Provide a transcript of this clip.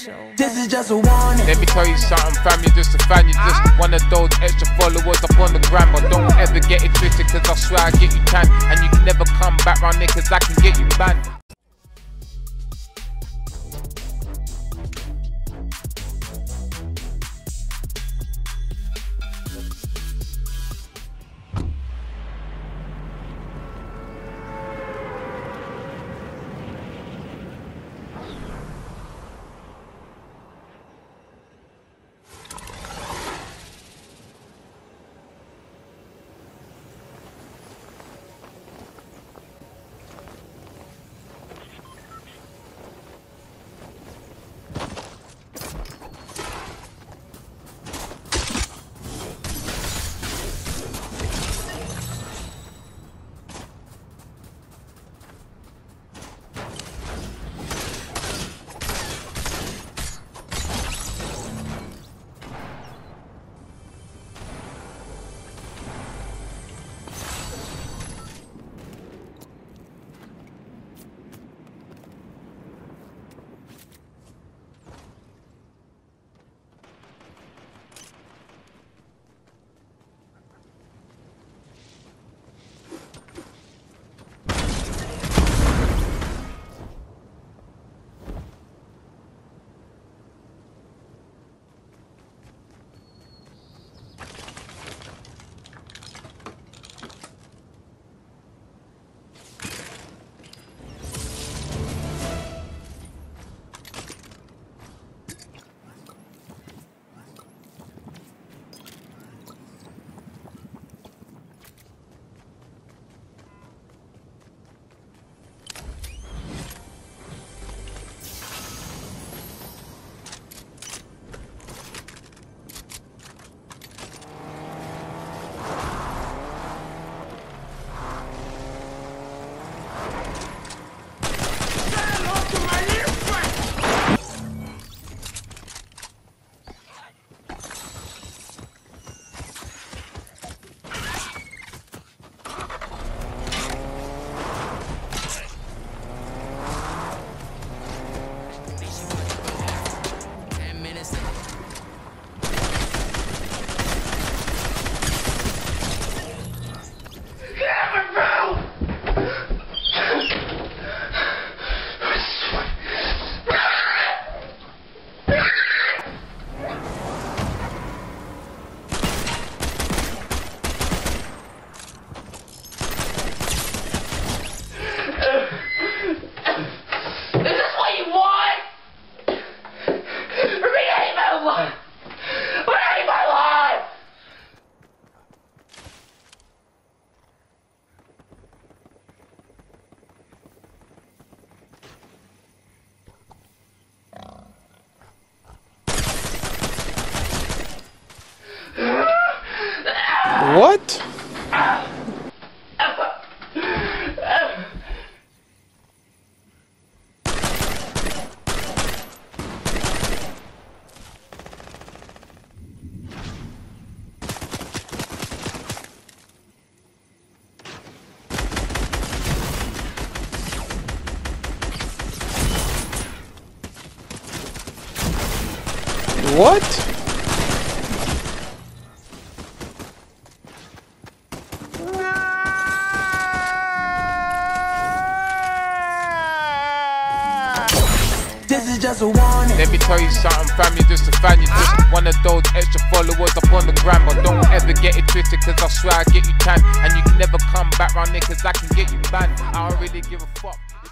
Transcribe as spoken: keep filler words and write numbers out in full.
Show. This is just a warning. Let me tell you something, fam, you're just a fan. You're just one of those extra followers up on the gram. But don't ever get it twisted, cause I swear I get you tan. And you can never come back round here, cause I can get you banned. What? What? This is just a warning. Let me tell you something, fam, you're just a fan. You're just one of those extra followers up on the gram. But don't ever get it twisted, cause I swear I get you tan. And you can never come back round here, cause I can get you banned. I don't really give a fuck.